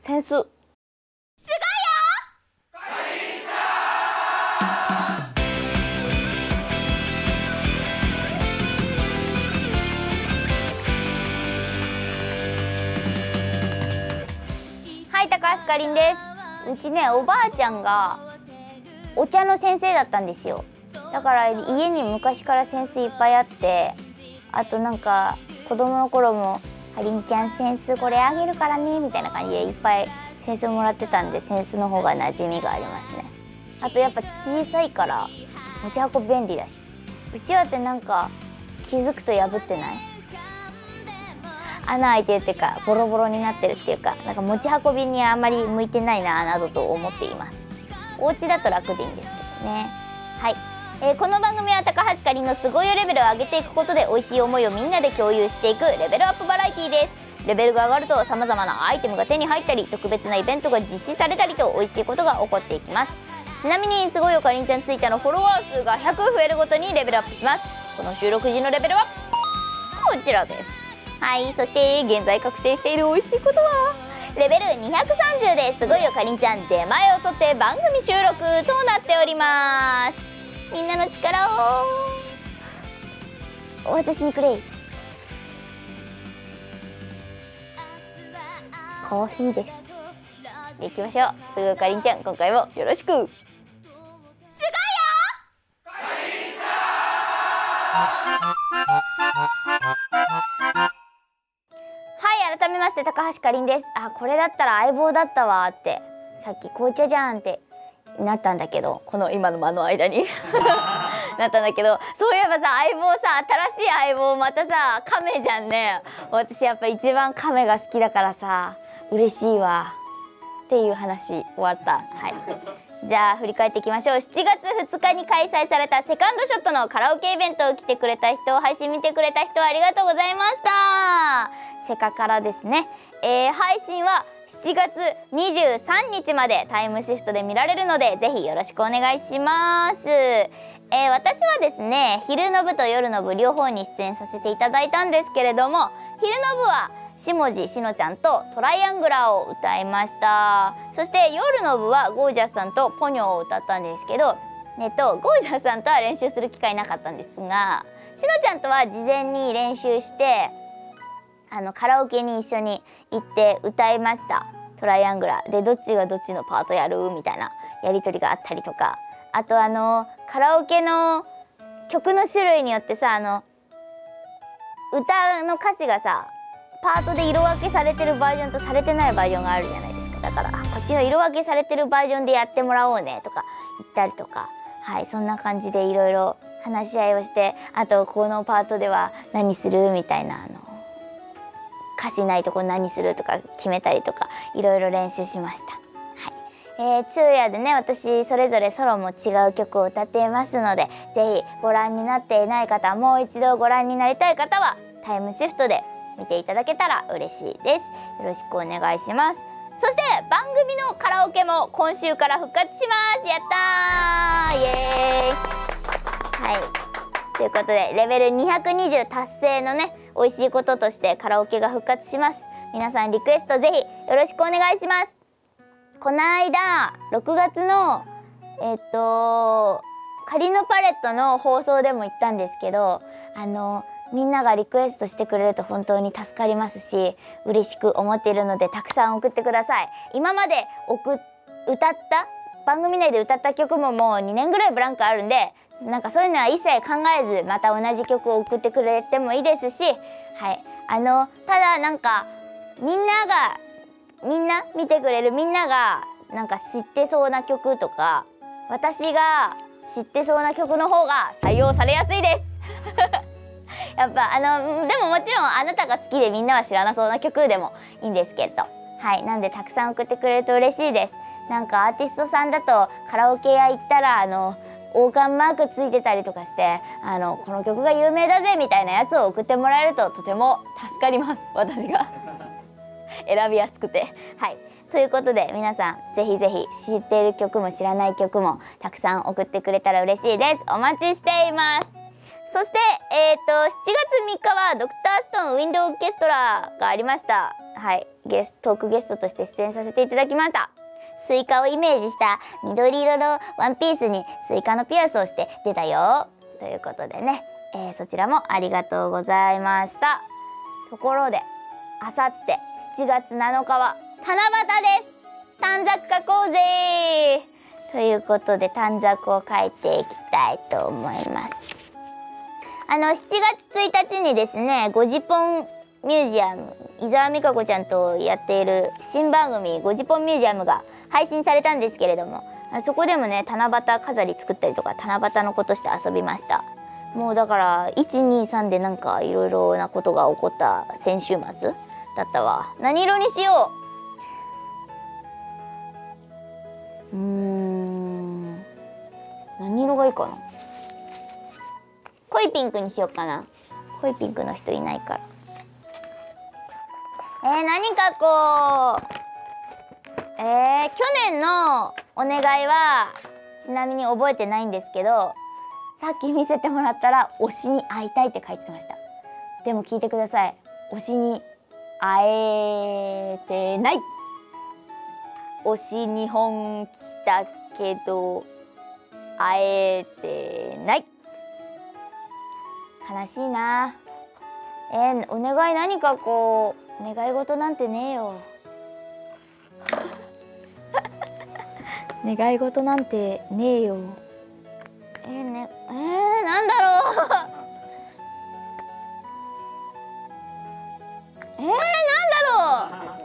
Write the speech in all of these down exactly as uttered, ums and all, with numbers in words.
センスすごいよ。はい、高橋かりんです。うちね、おばあちゃんがお茶の先生だったんですよ。だから家に昔から扇子いっぱいあって、あとなんか子供の頃も「かりんちゃん扇子これあげるからね」みたいな感じでいっぱい扇子もらってたんで、扇子の方が馴染みがありますね。あとやっぱ小さいから持ち運び便利だし、うちわってなんか気づくと破ってない？穴開いてるっていうかボロボロになってるっていうか、なんか持ち運びにあんまり向いてないななどと思っています。お家だと楽でいいんですけどね。はい、えー、この番組は高橋かりんのすごいよレベルを上げていくことで美味しい思いをみんなで共有していくレベルアップバラエティーです。レベルが上がるとさまざまなアイテムが手に入ったり、特別なイベントが実施されたりと美味しいことが起こっていきます。ちなみにすごいよかりんちゃんツイッターのフォロワー数がひゃく増えるごとにレベルアップします。この収録時のレベルはこちらです。はい、そして現在確定している美味しいことはレベルにひゃくさんじゅうですごいよかりんちゃん出前を取って番組収録となっております。みんなの力を私にくれ。コーヒーです。行きましょう。すごいよかりんちゃん、今回もよろしく。すごいよかりんちゃん。はい、改めまして高橋かりんです。あ、これだったら相棒だったわってさっき紅茶じゃんってなったんだけど、この今の間の間になったんだけど、そういえばさ、相棒さ、新しい相棒またさ亀じゃんね。私やっぱ一番亀が好きだからさ嬉しいわっていう話終わった。はい、じゃあ振り返っていきましょう。しちがつふつかに開催されたセカンドショットのカラオケイベントを来てくれた人、配信見てくれた人ありがとうございました。セカからですね、えー、配信はしちがつにじゅうさんにちまでタイムシフトで見られるのでぜひよろしくお願いします。えー、私はですね、昼の部と夜の部両方に出演させていただいたんですけれども、昼の部は下地しのちゃんとトライアングラーを歌いました。そして夜の部はゴージャスさんとポニョを歌ったんですけど、えっとゴージャスさんとは練習する機会なかったんですが、しのちゃんとは事前に練習してあのカラオケに一緒に行って歌いました。トライアングラーでどっちがどっちのパートやるみたいなやり取りがあったりとか、あとあのカラオケの曲の種類によってさ、あの歌の歌詞がさパートで色分けされてるバージョンとされてないバージョンがあるじゃないですか。だからこっちの色分けされてるバージョンでやってもらおうねとか言ったりとか、はい、そんな感じでいろいろ話し合いをして、あとこのパートでは何するみたいな、あの歌詞ないとこ何するとか決めたりとかいろいろ練習しました。はい、えー、昼夜でね、私それぞれソロも違う曲を歌っていますので、ぜひご覧になっていない方、もう一度ご覧になりたい方はタイムシフトで見ていただけたら嬉しいです。よろしくお願いします。そして番組のカラオケも今週から復活します。やったー、イエーイ。はい、ということでレベルにひゃくにじゅう達成のね美味しいこととしてカラオケが復活します。皆さんリクエストぜひよろしくお願いします。この間ろくがつのえっとかりんのパレットの放送でも言ったんですけど、あのみんながリクエストしてくれると本当に助かりますし嬉しく思っているので、たくさん送ってください。今まで送歌った番組内で歌った曲ももうにねんぐらいブランクあるんで、なんかそういうのは一切考えずまた同じ曲を送ってくれてもいいですし、はい、あのただなんかみんながみんな見てくれるみんながなんか知ってそうな曲とか、私が知ってそうな曲の方が採用されやすいですやっぱあのでももちろんあなたが好きでみんなは知らなそうな曲でもいいんですけど、はい、なんでたくさん送ってくれると嬉しいです。なんかアーティストさんだとカラオケ屋行ったらあの王冠マークついてたりとかして、あのこの曲が有名だぜみたいなやつを送ってもらえるととても助かります。私が選びやすくて。はい、ということで皆さんぜひぜひ知っている曲も知らない曲もたくさん送ってくれたら嬉しいです。お待ちしています。 そして、えー、としちがつみっかはドクターストーンウィンドオーケストラがありました。はい、ゲストークゲストとして出演させていただきました。スイカをイメージした緑色のワンピースにスイカのピアスをして出たよということでね、えー、そちらもありがとうございました。ところであさってしちがつなのかは七夕です。短冊書こうぜということで短冊を書いていきたいと思います。あのしちがつついたちにですね、ごじぽんミュージアム、伊沢美香子ちゃんとやっている新番組ごじぽんミュージアムが配信されたんですけれども、そこでもね七夕飾り作ったりとか七夕のことして遊びました。もうだからいちにさんでなんかいろいろなことが起こった先週末だったわ。何色にしよう。うーん、何色がいいかな。濃いピンクにしようかな。濃いピンクの人いないから。えー、何かこう、えー、去年のお願いはちなみに覚えてないんですけど、さっき見せてもらったら推しに会いたいって書いてました。でも聞いてください、推しに会えてない。推しにほん来たけど会えてない。悲しいな。えー、お願い何かこう願い事なんてねえよ願い事なんてねえよ。えー、ねえー、なんだろうえー、なんだろう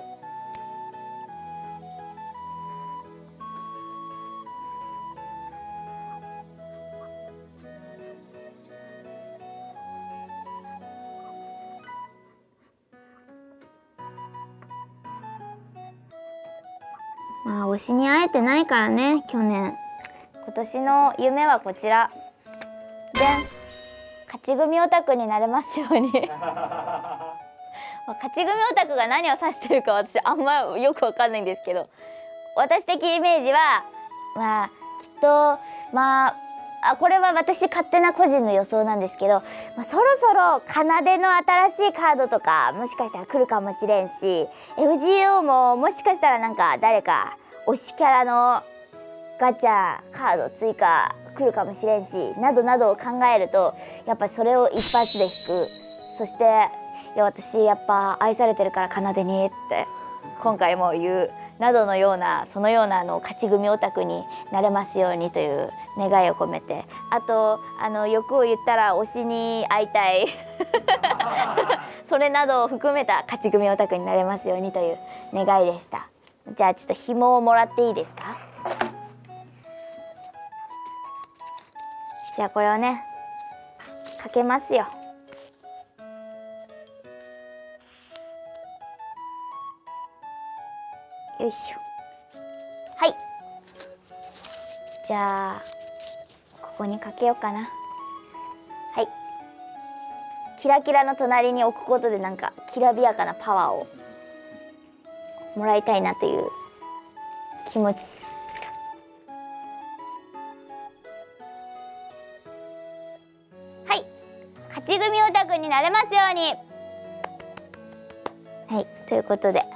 まあ推しに会えてないからね去年。今年の夢はこちらでん、勝ち組オタクになれますようにまあ勝ち組オタクが何を指してるか私あんまよくわかんないんですけど、私的イメージはまあきっとまああこれは私勝手な個人の予想なんですけど、まあ、そろそろ奏の新しいカードとかもしかしたら来るかもしれんし、 エフジーオー ももしかしたらなんか誰か推しキャラのガチャカード追加来るかもしれんし、などなどを考えるとやっぱそれを一発で引く。そしていや私やっぱ愛されてるから奏にって今回も言うなどのようなそのようなあの勝ち組オタクになれますようにという願いを込めて、あとあの欲を言ったら推しに会いたいそれなどを含めた勝ち組オタクになれますようにという願いでした。じゃあちょっと紐をもらっていいですか。じゃあこれをねかけますよ。よいしょ。はい、じゃあここにかけようかな。はい、キラキラの隣に置くことでなんかきらびやかなパワーをもらいたいなという気持ち。はい、勝ち組オタクになれますように。はい、ということで、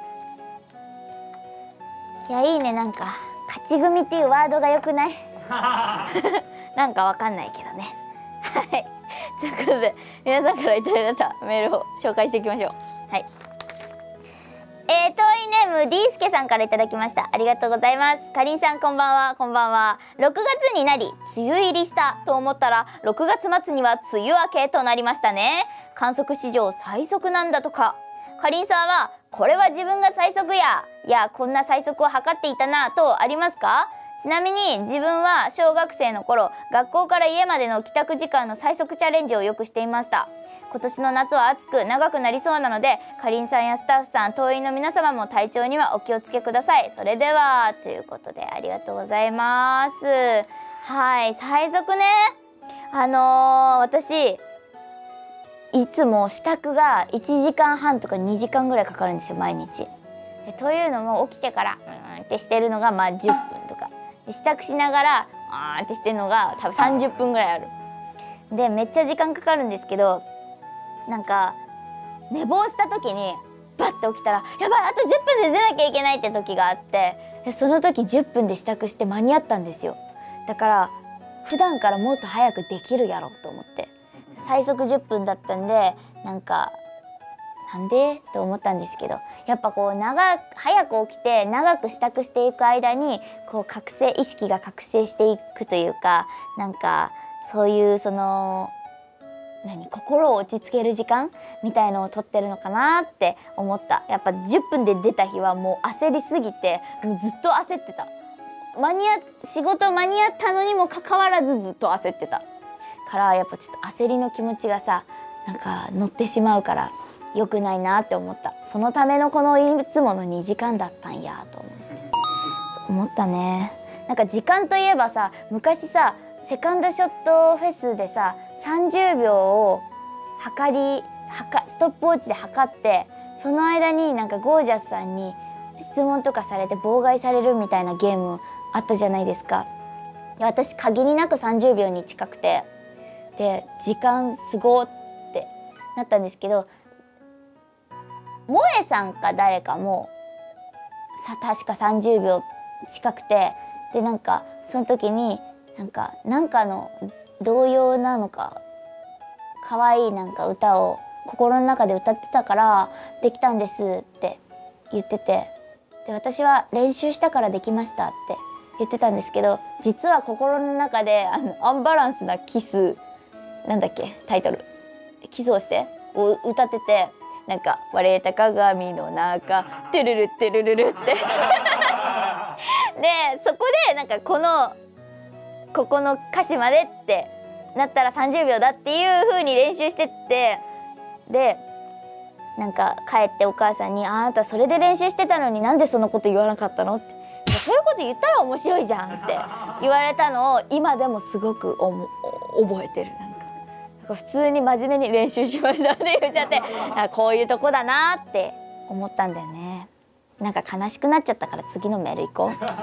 いやいいね、なんか勝ち組っていうワードが良くないなんかわかんないけどねはいということで皆さんからいただいたメールを紹介していきましょう。はい、えー、トーイネーム D スケさんからいただきました。ありがとうございます。かりんさんこんばんは。こんばんは。ろくがつになり梅雨入りしたと思ったらろくがつ末には梅雨明けとなりましたね。観測史上最速なんだとか。かりんさんはこれは自分が最速やいやこんな最速を測っていたなとありますか。ちなみに自分は小学生の頃学校から家までの帰宅時間の最速チャレンジをよくしていました。今年の夏は暑く長くなりそうなのでかりんさんやスタッフさん党員の皆様も体調にはお気をつけください。それではということでありがとうございます。はい、最速ね。あのー、私いつも支度がいちじかんはんとかにじかんぐらいかかるんですよ毎日。えというのも起きてからうんってしてるのがまあじゅっぷんとか、支度しながらあーってしてるのが多分さんじゅっぷんぐらいある。 でめっちゃ時間かかるんですけど、なんか寝坊した時にバッて起きたらやばい、あとじゅっぷんで出なきゃいけないって時があって、でその時じゅっぷんで支度して間に合ったんですよ。だから普段からもっと早くできるやろと思って、最速じゅっぷんだったんで、なんかなんでと思ったんですけど、やっぱこう長早く起きて長く支度していく間にこう覚醒意識が覚醒していくというか、なんかそういうその何心を落ち着ける時間みたいのを取ってるのかなって思った。やっぱじゅっぷんで出た日はもう焦りすぎて、もうずっと焦ってた。間に合仕事間に合ったのにもかかわらずずっと焦ってたから、やっぱちょっと焦りの気持ちがさ、なんか乗ってしまうから良くないなって思った。そのためのこのいつものにじかんだったんやと思って思ったね。なんか時間といえばさ、昔さセカンドショットフェスでささんじゅうびょうを測り測ストップウォッチで測って、その間になんかゴージャスさんに質問とかされて妨害されるみたいなゲームあったじゃないですか。で私限りなくさんじゅうびょうに近くて、で時間すごってなったんですけど、萌えさんか誰かもさ確かさんじゅうびょう近くて、でなんかその時になんかなんかの童謡なのか可愛いなんか歌を心の中で歌ってたからできたんですって言ってて、で私は練習したからできましたって言ってたんですけど、実は心の中であのアンバランスなキスなんだっけタイトルキスをしてを歌ってて、なんか割れた鏡の中トゥルルトゥルルルってでそこでなんかこのここの歌詞までってなったらさんじゅうびょうだっていう風に練習してって、でなんか帰ってお母さんに「あなたそれで練習してたのになんでそのこと言わなかったの?」って「そういうこと言ったら面白いじゃん」って言われたのを今でもすごくおも覚えてる。なんかなんか普通に真面目に練習しましたって言っちゃって、あこういうとこだなって思ったんだよね。なんか悲しくなっちゃったから次のメール行こう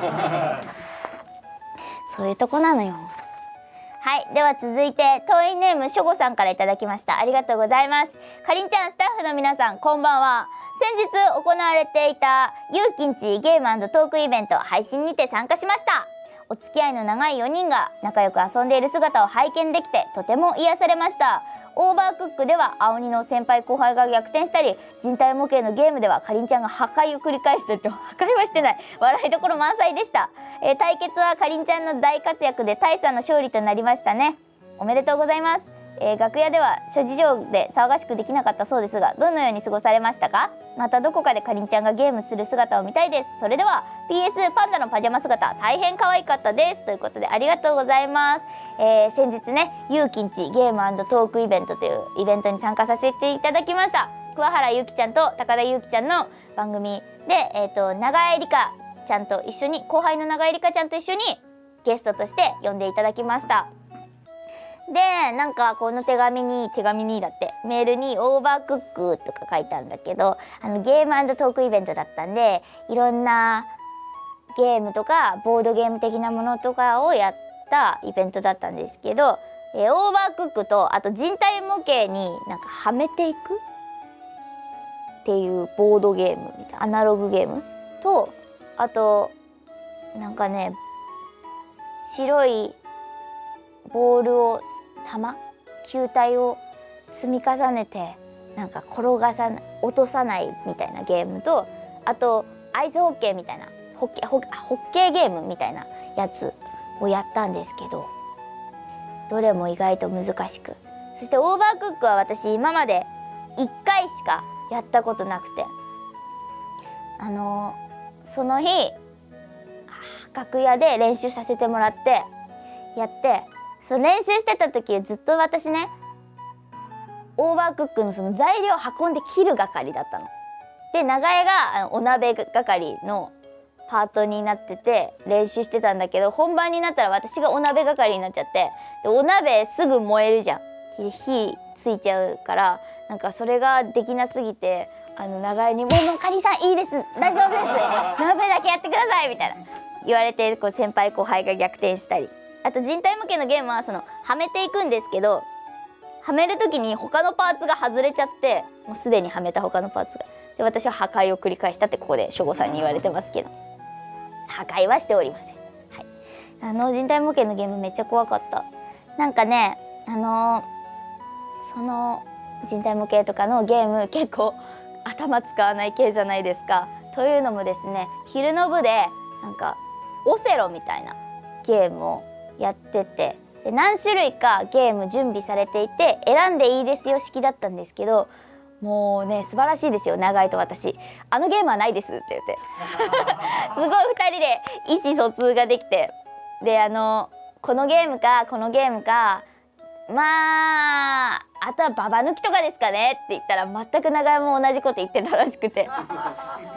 そういうとこなのよ。はい、では続いてトイネームしょごさんからいただきました。ありがとうございます。かりんちゃん、スタッフの皆さんこんばんは。先日行われていたゆうきんちゲーム&トークイベント配信にて参加しました。お付き合いの長いよにんが仲良く遊んでいる姿を拝見できてとても癒されました。オーバークックでは青鬼の先輩後輩が逆転したり、人体模型のゲームではかりんちゃんが破壊を繰り返してって破壊はしてない笑いどころ満載でした。えー、対決はかりんちゃんの大活躍で大差の勝利となりましたね。おめでとうございます。えー、楽屋では諸事情で騒がしくできなかったそうですが、どのように過ごされましたか？またどこかでかりんちゃんがゲームする姿を見たいです。それでは ピーエス パンダのパジャマ姿大変可愛かったですということでありがとうございます。えー、先日ねゆうきんちゲーム&トークイベントというイベントに参加させていただきました。桑原ゆきちゃんと高田ゆきちゃんの番組で、えーと、長江里香ちゃんと一緒に後輩の長江里香ちゃんと一緒にゲストとして呼んでいただきました。でなんかこの手紙に手紙にだってメールにオーバークックとか書いてあるんだけど、あのゲーム&トークイベントだったんでいろんなゲームとかボードゲーム的なものとかをやったイベントだったんですけど、えー、オーバークックとあと人体模型になんかはめていくっていうボードゲームみたいなアナログゲームと、あとなんかね白いボールを玉球体を積み重ねてなんか転がさない落とさないみたいなゲームと、あとアイスホッケーみたいなホッケーホッケーゲームみたいなやつをやったんですけど、どれも意外と難しく、そしてオーバークックは私今までいっかいしかやったことなくて、あのその日楽屋で練習させてもらってやって、その練習してた時ずっと私ねオーバークックのその材料を運んで切る係だったの。で長江があのお鍋係のパートになってて練習してたんだけど、本番になったら私がお鍋係になっちゃって、でお鍋すぐ燃えるじゃん、火ついちゃうから、なんかそれができなすぎてあの長江に「もうかりんさんいいです大丈夫です鍋だけやってください」みたいな言われて、こう先輩後輩が逆転したり、あと人体模型のゲームはそのはめていくんですけど、 はめる時に他のパーツが外れちゃって、もうすでにはめた他のパーツが、で私は破壊を繰り返したってここでしょごさんに言われてますけど、破壊はしておりません。はい、あの人体模型のゲームめっちゃ怖かった。なんかね、あのー、その人体模型とかのゲーム結構頭使わない系じゃないですか。というのもですね、昼の部でなんかオセロみたいなゲームをやってて、で何種類かゲーム準備されていて選んでいいですよ式だったんですけど、もうね素晴らしいですよ、長井と私。あのゲームはないですって言ってすごいふたりで意思疎通ができて、であのこのゲームかこのゲームか、まああとはババ抜きとかですかねって言ったら全く長井も同じこと言ってたらしくてだから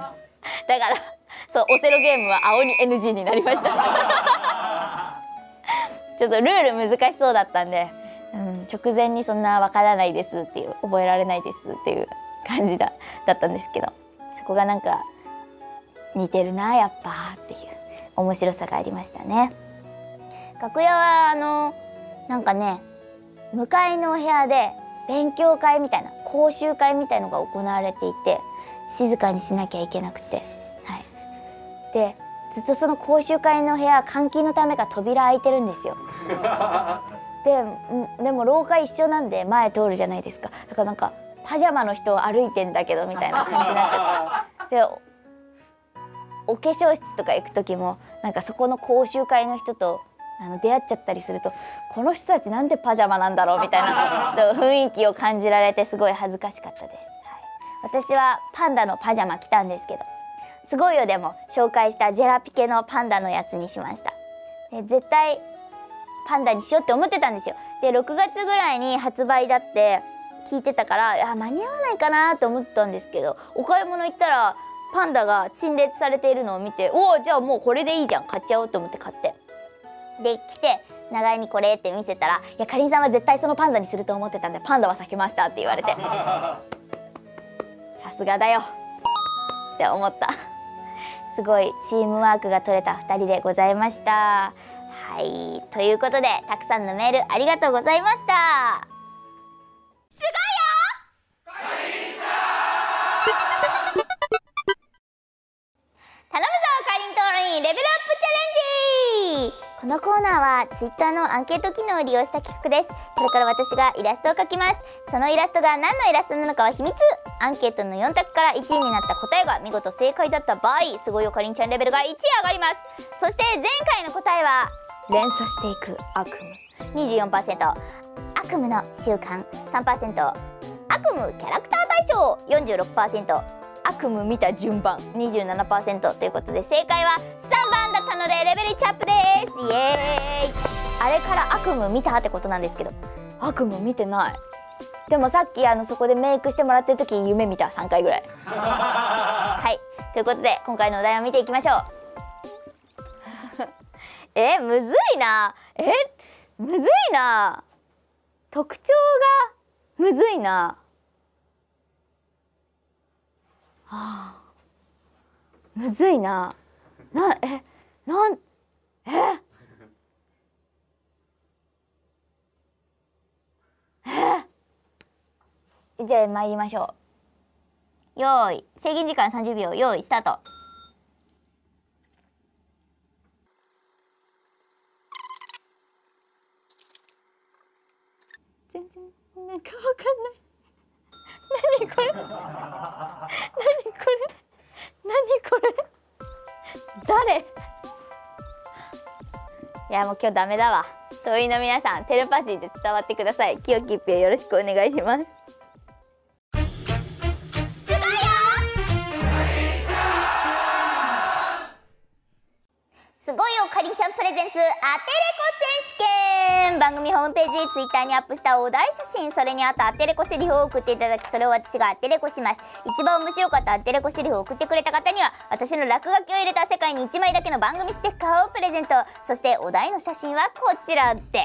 そうオセロゲームは青に エヌジー になりましたちょっとルール難しそうだったんで、うん、直前にそんなわからないですっていう、覚えられないですっていう感じだだったんですけど、そこがなんか似てるなやっぱっていう面白さがありましたね。楽屋はあのなんかね、向かいのお部屋で勉強会みたいな講習会みたいのが行われていて、静かにしなきゃいけなくて、はい、でずっとその講習会の部屋換気のためか扉開いてるんですよで, でも廊下一緒なんで前通るじゃないですか。だからなんかパジャマの人歩いてんだけどみたいな感じになっちゃってで お, お化粧室とか行く時もなんかそこの講習会の人とあの出会っちゃったりすると、この人たちなんでパジャマなんだろうみたいなちょっと雰囲気を感じられてすごい恥ずかしかったです、はい、私はパンダのパジャマ着たんですけど、すごいよでも紹介したジェラピケのパンダのやつにしました。で絶対パンダにしようって思ってたんですよ。でろくがつぐらいに発売だって聞いてたから、いや間に合わないかなと思ったんですけど、お買い物行ったらパンダが陳列されているのを見て、おおじゃあもうこれでいいじゃん、買っちゃおうと思って買って、で来て長井にこれって見せたら、いやかりんさんは絶対そのパンダにすると思ってたんでパンダは避けましたって言われてさすがだよって思ったすごいチームワークが取れたふたりでございました。はい、ということでたくさんのメールありがとうございました。すごいよかりんちゃん頼むぞかりんとうりんレベルアップチャレンジ。このコーナーはツイッターのアンケート機能を利用した企画です。これから私がイラストを描きます。そのイラストが何のイラストなのかは秘密。アンケートのよん択からいちいになった答えが見事正解だった場合、すごいよかりんちゃんレベルがいち上がります。そして前回の答えは連鎖していく悪夢 にじゅうよんパーセント、 悪夢の習慣 さんパーセント、 悪夢キャラクター大賞 よんじゅうろくパーセント、 悪夢見た順番 にじゅうななパーセント ということで正解はさんばんだったのでレベルいちアップです。イエーイ。あれから悪夢見たってことなんですけど、悪夢見てない。でもさっきあのそこでメイクしてもらってる時に夢見たさんかいぐらいはいということで今回のお題を見ていきましょうえむずいな、えむずいな、特徴がむずいな、はあ、むずいな、なえなんええじゃあ参りましょう。よーい、制限時間さんじゅうびょう、よーいスタート。全然なんかわかんない。何これ何これ何これ誰いやもう今日ダメだわ。党員の皆さんテレパシーで伝わってください。清き一票よろしくお願いします。すごいよかりんちゃんプレゼンツアテレコ選手権。番組ホームページ、ツイッターにアップしたお題写真、それにあったアテレコセリフを送っていただき、それを私がアテレコします。一番面白かったアテレコセリフを送ってくれた方には私の落書きを入れた世界にいちまいだけの番組ステッカーをプレゼント。そしてお題の写真はこちらです。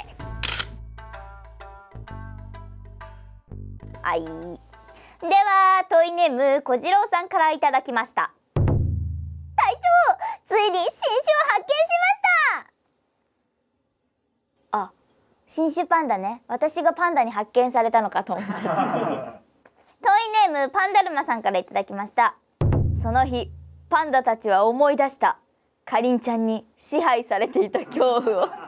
はい、ではトイネーム小次郎さんからいただきました。隊長、ついに新種を発見しました。あ、 新種パンダね。私がパンダに発見されたのかと思っちゃった。トイネームパンダルマさんからいただきました。その日パンダたちは思い出した。かりんちゃんに支配されていた恐怖を。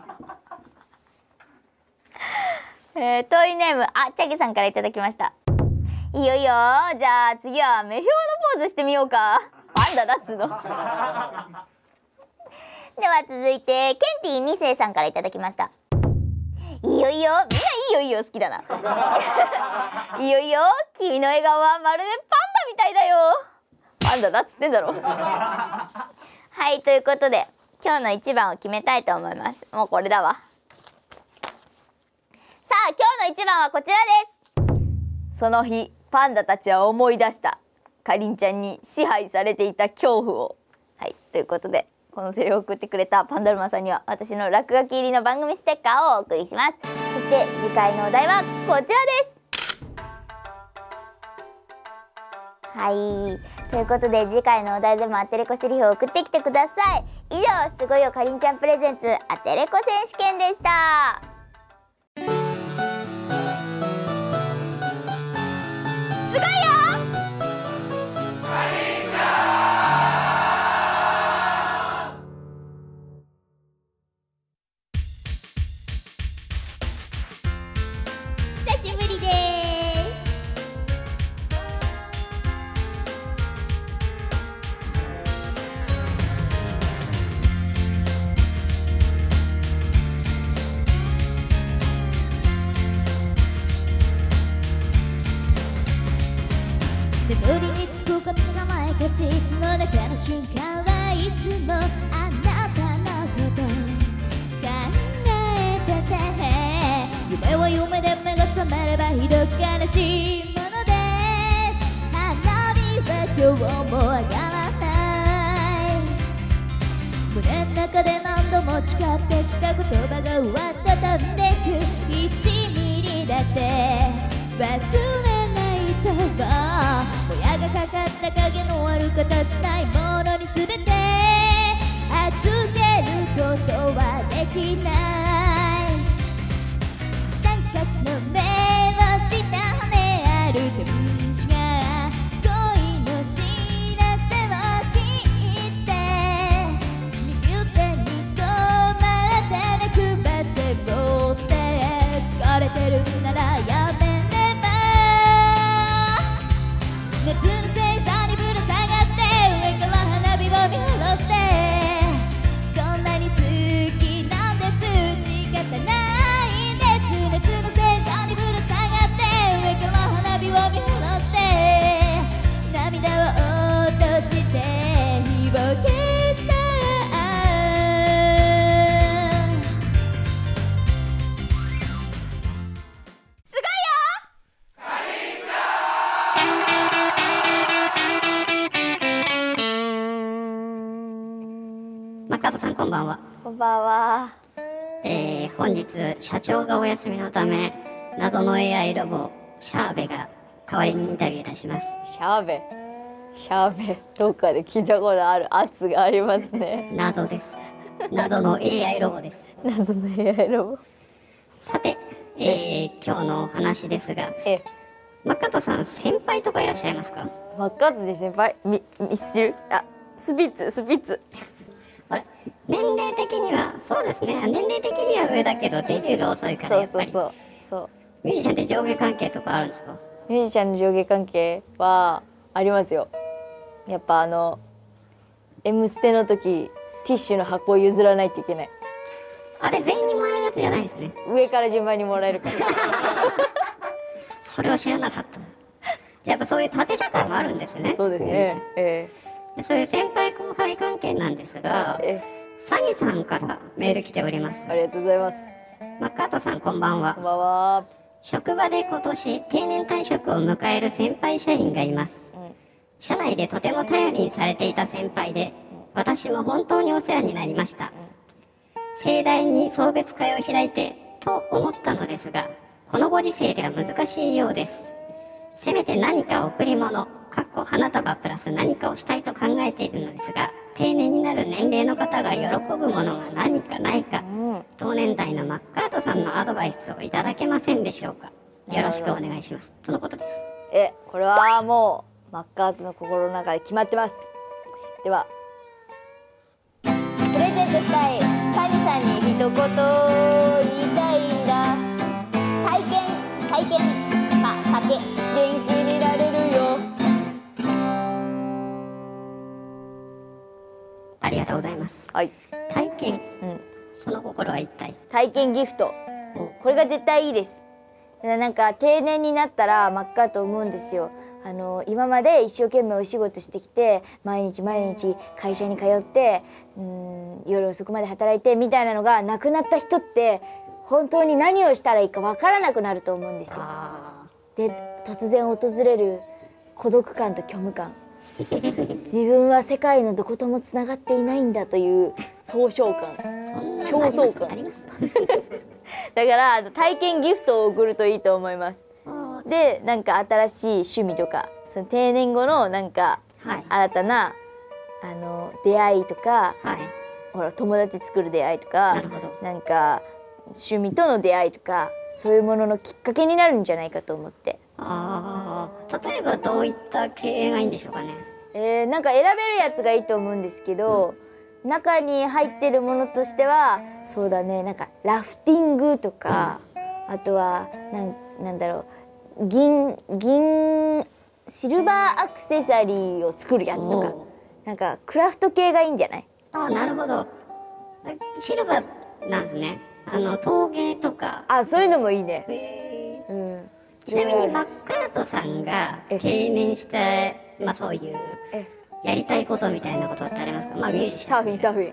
えー、トイネームあちゃぎさんからいただきました。いいよいいよ。じゃあ次は目標のポーズしてみようか。パンダだっつうの。では続いてケンティにせいさんからいただきました。いいよいいよ。みんないいよいいよ好きだな。いいよいいよ。君の笑顔はまるでパンダみたいだよ。パンダだっつってんだろ。はい、ということで今日のいちばんを決めたいと思います。もうこれだわ。さあ今日のいちばんはこちらです。その日パンダたちは思い出した。かりんちゃんに支配されていた恐怖を。はい、ということでこのセリフを送ってくれたパンダルマさんには私の落書き入りの番組ステッカーをお送りします。そして次回のお題はこちらです。はい、ということで次回のお題でもアテレコセリフを送ってきてください。以上、すごいよかりんちゃんプレゼンツアテレコ選手権でした。すごいよかりんちゃん。久しぶりです。 眠りにつくことがないかしいつの中の瞬間はいつもあなたのこと考えてて、夢は夢で目が覚めればひどく悲しいものです。花火は今日も上がらない。胸の中で何度も誓ってきた言葉が終わって飛んでくいちミリだって忘れないとばもやがかかった影のある形ないものに全て預けることはできない。三角の目をした羽ある天使が恋の知らせを聞いて右手に止まって目くばせをして疲れてるならやめ夏の星座にぶら下がって上から花火を見下ろしてこんなに好きなんです仕方ないんです。夏の星座にぶら下がって上から花火を見下ろして涙を落として火を消した。 加藤さんこんばんは。 こんばんは。 えー、本日社長がお休みのため謎の エーアイ ロボシャーベが代わりにインタビューいたします。 シャーベシャーベどっかで聞いたことある圧がありますね。 謎です。謎の エーアイ ロボです。 謎の エーアイ ロボ。 さて、えー、今日のお話ですが、 えマッカトさん先輩とかいらっしゃいますか？ マッカートニー先輩ミミスチルあスピッツスピッツあれ年齢的にはそうですね、年齢的には上だけどデビューが遅いからやっぱり。 そうそうそうミュージシャンって上下関係とかあるんですか？ ミュージシャンの上下関係はありますよ。やっぱあの「エムステ」の時ティッシュの箱を譲らないといけない。 あれ全員にもらえるやつじゃないですね。 上から順番にもらえるからそれを知らなかった。やっぱそういう縦社会もあるんですね。 そうですね、えでそういう先輩後輩関係なんですが、 えサニさんからメール来ております。 ありがとうございます。 マッカートさんこんばんは。 こんばんは。 職場で今年定年退職を迎える先輩社員がいます。 うん社内でとても頼りにされていた先輩で、私も本当にお世話になりました。盛大に送別会を開いてと思ったのですが、このご時世では難しいようです。せめて何か贈り物、かっこ花束プラス何かをしたいと考えているのですが、 定年になる年齢の方が喜ぶものが何かないか、 うん、 同年代のマッカートさんのアドバイスをいただけませんでしょうか。よろしくお願いしますとのことです。 え、これはもうマッカートの心の中で決まってます。ではプレゼントしたいサニさんに一言言いたいんだ。体験体験か酒元気になれるよ。 ありがとうございます。 はい、 体験、 うん、 その心は一体。 体験ギフト、これが絶対いいです。なんか定年になったらマッカート思うんですよ。あの今まで一生懸命お仕事してきて毎日毎日会社に通ってうん夜遅くまで働いてみたいなのがなくなった人って本当に何をしたらいいかわからなくなると思うんですよ。で突然訪れる孤独感と虚無感自分は世界のどこともつながっていないんだという総称感競争感だから体験ギフトを送るといいと思います。でなんか新しい趣味とかその定年後のなんか新たな、あの出会いとか、はい、ほら友達作る出会いとか な, なんか趣味との出会いとかそういうもののきっかけになるんじゃないかと思って。 ああ、例えばどういった経営がいいんでしょうかね。 えー、なんか選べるやつがいいと思うんですけど、うん、中に入ってるものとしてはそうだね、なんかラフティングとか、うん、あとはなんなんだろう銀銀シルバーアクセサリーを作るやつとか、なんかクラフト系がいいんじゃない？ あ、なるほど。シルバーなんですね。あの陶芸とか。 あ、そういうのもいいね。 へー、うん。ちなみにマッカートさんが定年した、まあそういうやりたいことみたいなことってありますか？まあミュージシャン。 サーフィンサーフィ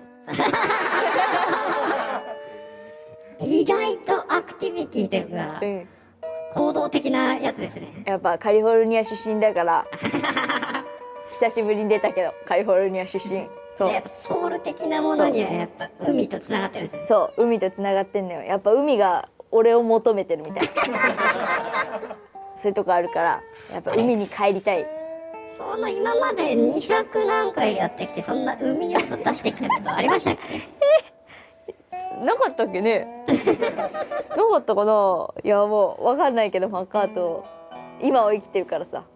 ン。意外とアクティビティというか、うん、行動的なやつですね。 やっぱカリフォルニア出身だから久しぶりに出たけどカリフォルニア出身。 そうやっぱソウル的なものにはやっぱ海とつながってるんですよね。 そう海とつながってんのよ。やっぱ海が俺を求めてるみたいなそういうとこあるからやっぱ海に帰りたい。 その今までにひゃくなんかいやってきてそんな海要素出してきたことありましたっけ？ なかったっけねなかったかな。いやもう分かんないけどマッカート今を生きてるからさ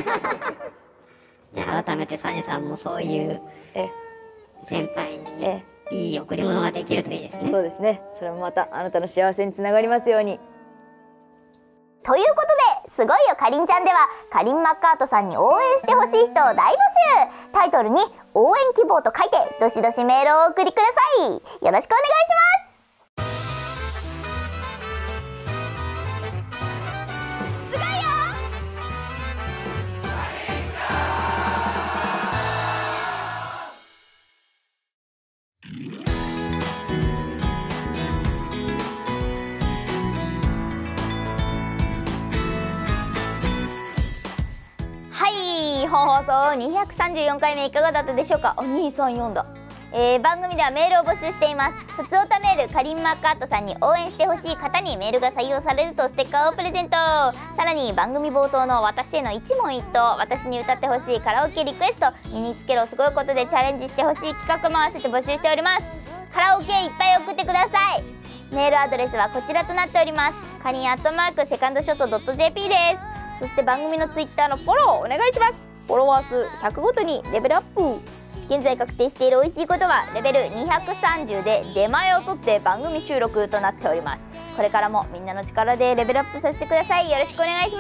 じゃあ改めてサニさんもそういう先輩にいい贈り物ができるといいですね。 そうですね。それもまたあなたの幸せにつながりますように。ということで、すごいよかりんちゃんではかりんマッカートさんに応援してほしい人を大募集。タイトルに応援希望と書いてどしどしメールをお送りください。よろしくお願いします。本放送にひゃくさんじゅうよんかいめいかがだったでしょうか。あ、にさんよんだ。えー、番組ではメールを募集しています。ふつおたメール、かりんマッカートさんに応援してほしい方にメールが採用されるとステッカーをプレゼント。さらに番組冒頭の私への一問一答、私に歌ってほしいカラオケリクエスト、身につけろすごいことでチャレンジしてほしい企画も合わせて募集しております。カラオケいっぱい送ってください。メールアドレスはこちらとなっております。かりんアットマークセカンドショットドット ジェーピー です。そして番組のツイッターのフォローお願いします。フォロワー数ひゃくごとにレベルアップ。現在確定している美味しいことはレベルにひゃくさんじゅうで出前を取って番組収録となっております。これからもみんなの力でレベルアップさせてください。よろしくお願いします。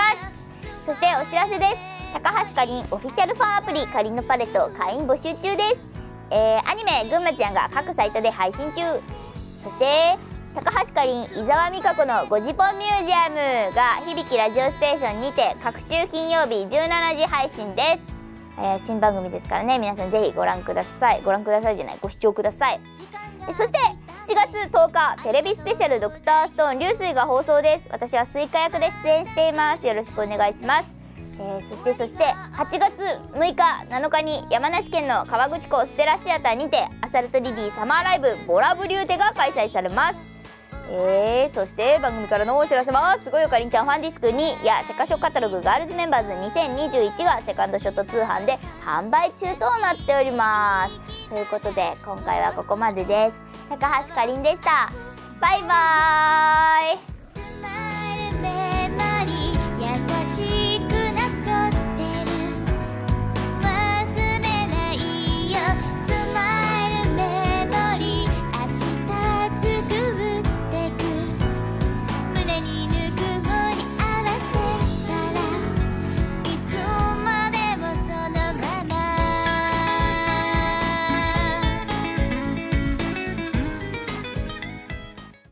そしてお知らせです。高橋かりんオフィシャルファンアプリかりんのパレット会員募集中です。えー、アニメぐんまちゃんが各サイトで配信中。そして高橋かりん伊沢美香子のごじぽんミュージアムが響きラジオステーションにて各週金曜日じゅうしちじ配信です。えー、新番組ですからね、皆さんぜひご覧ください。ご覧くださいじゃない、ご視聴ください。えそしてしちがつとおかテレビスペシャルドクターストーン流水が放送です。私はスイカ役で出演しています。よろしくお願いします。えー、そしてそしてはちがつむいかなのかに山梨県の河口湖ステラシアターにてアサルトリリーサマーライブボラブリューテが開催されます。えー、そして番組からのお知らせはすごいよかりんちゃんファンディスクにやセカショカタログガールズメンバーズにせんにじゅういちがセカンドショット通販で販売中となっております。 ということで今回はここまでです。高橋かりんでした。バイバーイ。